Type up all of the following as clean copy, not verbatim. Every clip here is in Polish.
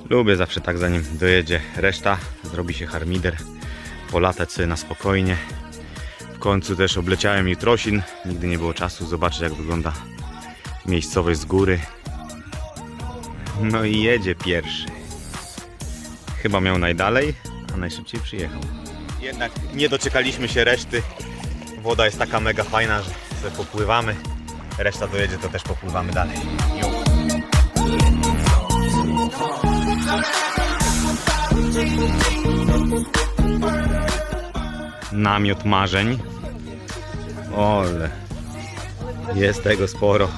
Lubię zawsze tak, zanim dojedzie reszta, zrobi się harmider, polatać sobie na spokojnie. W końcu też obleciałem Jutrosin, nigdy nie było czasu zobaczyć, jak wygląda miejscowość z góry. No i jedzie pierwszy. Chyba miał najdalej, a najszybciej przyjechał. Jednak nie doczekaliśmy się reszty. Woda jest taka mega fajna, że sobie popływamy. Reszta dojedzie, to też popływamy dalej. Namiot marzeń. Ole, jest tego sporo.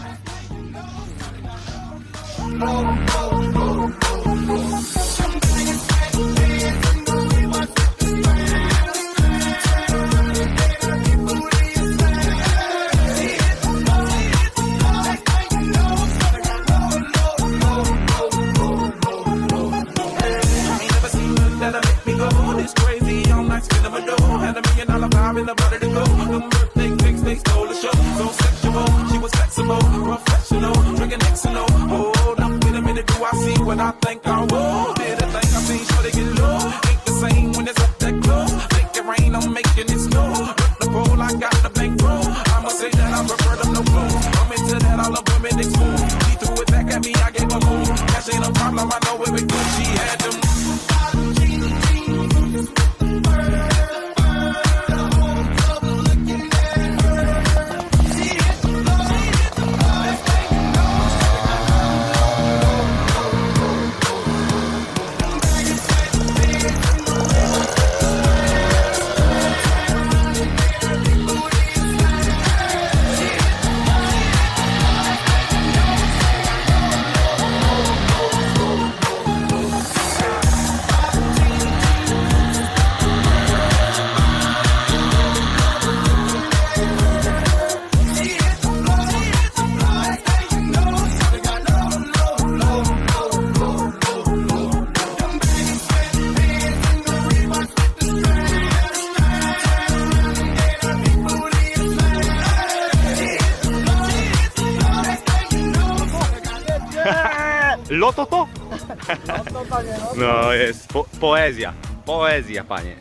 Loto to? No jest poezja. Poezja, panie.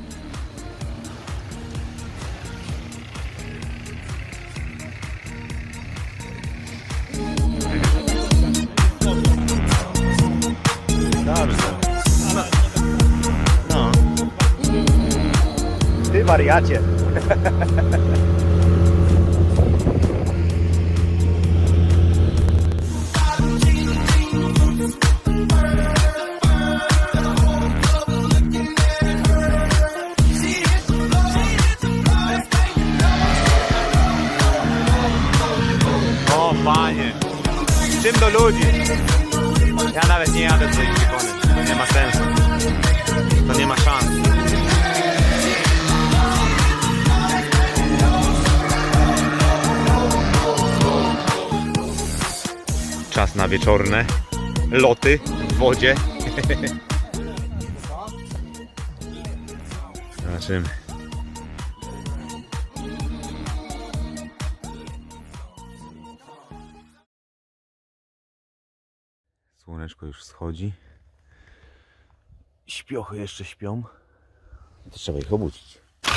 Dobrze. No. Ty wariacie. Panie, czym do ludzi? Ja nawet nie jadę do ich wykonać. To nie ma sensu. To nie ma szans. Czas na wieczorne loty w wodzie. Zobaczymy. Słoneczko już wschodzi. Śpiochy jeszcze śpią. To trzeba ich obudzić.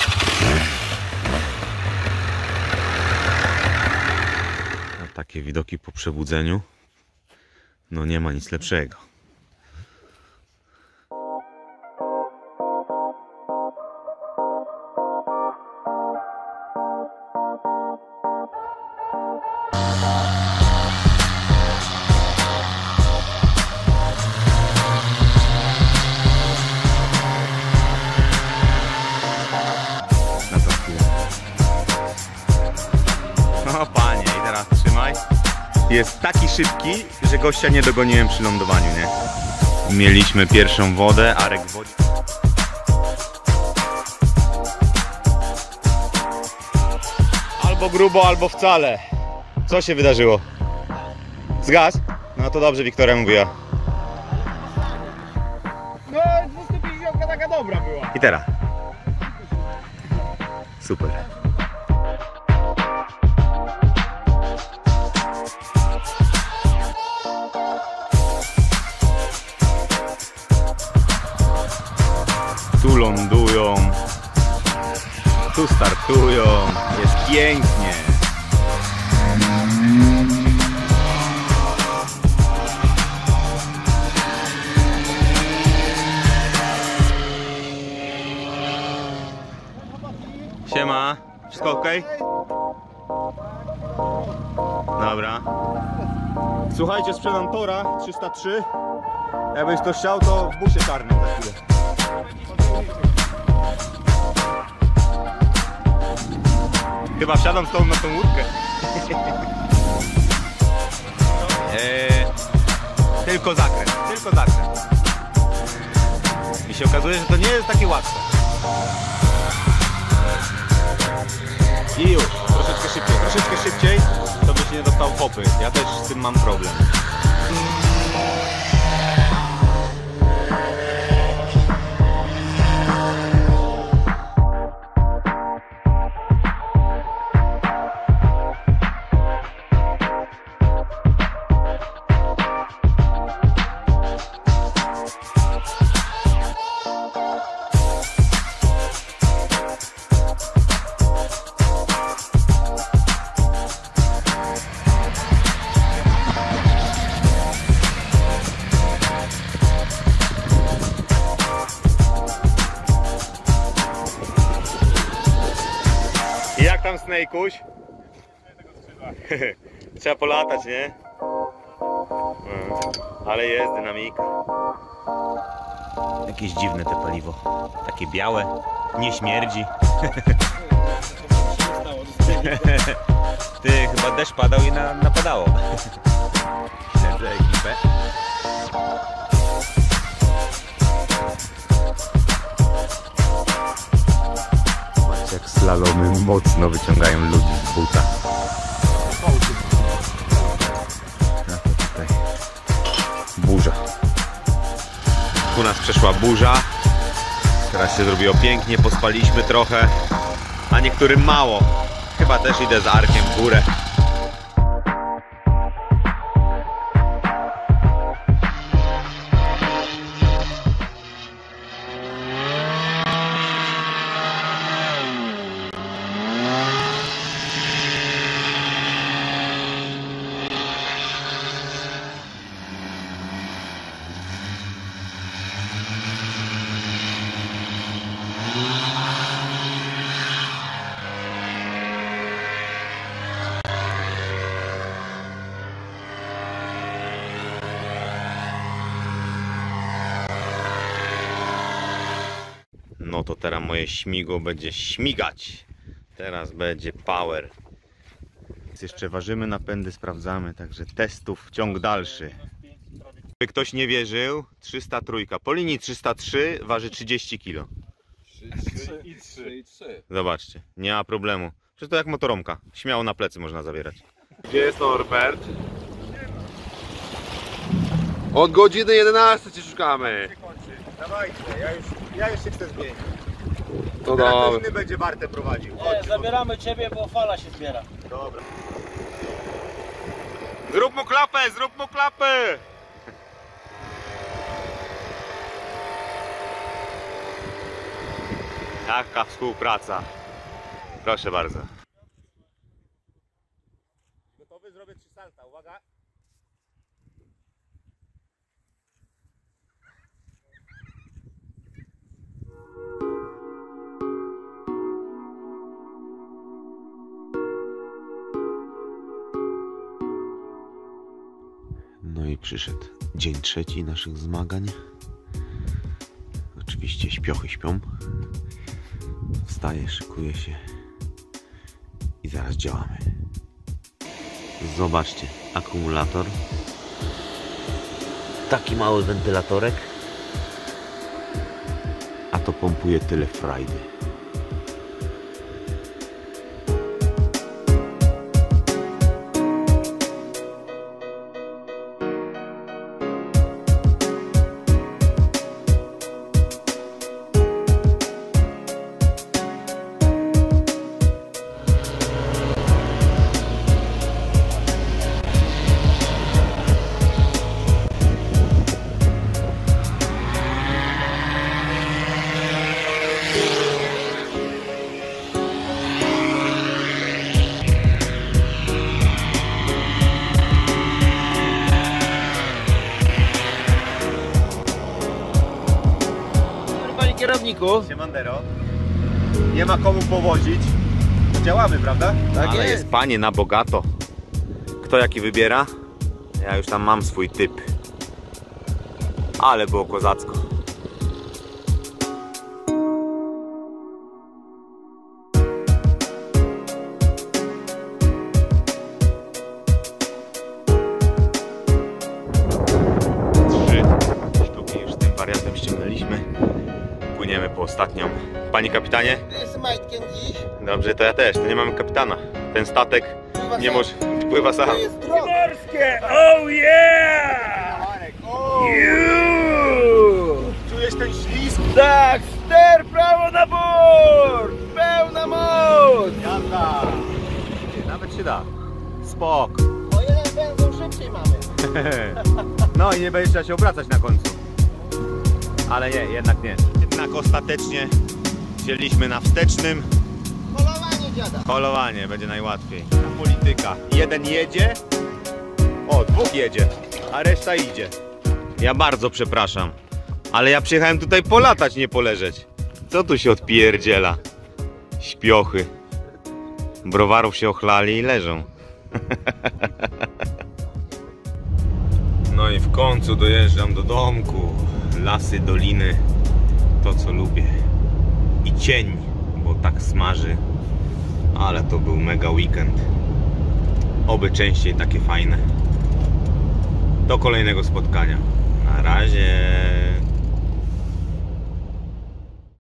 A takie widoki po przebudzeniu. No nie ma nic lepszego. No panie, i teraz trzymaj. Jest taki szybki, że gościa nie dogoniłem przy lądowaniu, nie? Mieliśmy pierwszą wodę, Arek w wodzie. Albo grubo, albo wcale. Co się wydarzyło? Zgasł? No to dobrze, Wiktoria mówiła. No, 250 taka dobra była. I teraz. Super. lądują, tu startują, jest pięknie. Siema, wszystko ok? Dobra. Słuchajcie, sprzedam Tora 303. Jakbyś to chciał, to w busie czarnym za chwilę. Chyba wsiadam z tą na tą łódkę. Tylko zakręt, tylko zakręt. I się okazuje, że to nie jest takie łatwe. I już, troszeczkę szybciej, to by się nie dostał popy. Ja też z tym mam problem. Jak tam Snake'uś? Trzeba polatać, nie? Ale jest dynamika. Jakieś dziwne te paliwo. Takie białe. Nie śmierdzi. Ty, chyba deszcz padał i napadało. Śledzę ekipę. Jak slalomy mocno wyciągają ludzi z buta. No to tutaj burza. U nas przeszła burza. Teraz się zrobiło pięknie, pospaliśmy trochę, a niektórym mało. Chyba też idę z Arkiem w górę. No to teraz moje śmigło będzie śmigać. Teraz będzie power. Więc jeszcze ważymy napędy, sprawdzamy, także testów ciąg dalszy. Gdyby ktoś nie wierzył, 303. Po linii 303 waży 30 kg. 3. Zobaczcie, nie ma problemu. Przecież to jak motoromka. Śmiało na plecy można zabierać. Gdzie jest Norbert? Od godziny 11 cię szukamy. Dawajcie, ja już się chcę zmienić. To dobra. Inny będzie Bartę prowadził. Nie, zabieramy ciebie, bo fala się zbiera. Dobra. Zrób mu klapę, zrób mu klapę! Taka współpraca. Proszę bardzo. Gotowy? Zrobię 3 salta. Uwaga. No i przyszedł dzień trzeci naszych zmagań. Oczywiście śpiochy śpią. Wstaję, szykuję się i zaraz działamy. Zobaczcie, akumulator. Taki mały wentylatorek. A to pompuje tyle frajdy. bagażniku. Siemandero. Nie ma komu powozić. Działamy, prawda? Tak Ale jest. jest panie na bogato. Kto jaki wybiera? Ja już tam mam swój typ. Ale było kozacko. Trzy sztuki już z tym wariantem ściągnęliśmy. Płyniemy po ostatnią. Panie kapitanie? Jest majtkiem dziś. Dobrze, to ja też. To nie mamy kapitana. Ten statek nie może pływa sam. To jest droga. Morskie, oh yeah! Czujesz ten ślizg? Tak, ster prawo na bord! Pełna moc! Jazda! Nawet się da. Spok. O jeden węzeł szybciej mamy. No i nie będzie trzeba się obracać na końcu. Ale nie, jednak nie. Jednak ostatecznie wzięliśmy na wstecznym. Polowanie dziada. Holowanie będzie najłatwiej. Polityka. Jeden jedzie, dwóch jedzie, a reszta idzie. Ja bardzo przepraszam, ale ja przyjechałem tutaj polatać, nie poleżeć. Co tu się odpierdziela? Śpiochy. Browarów się ochlali i leżą. No i w końcu dojeżdżam do domku. Lasy, doliny, to co lubię. I cień, bo tak smaży. Ale to był mega weekend. Oby częściej takie fajne. Do kolejnego spotkania. Na razie.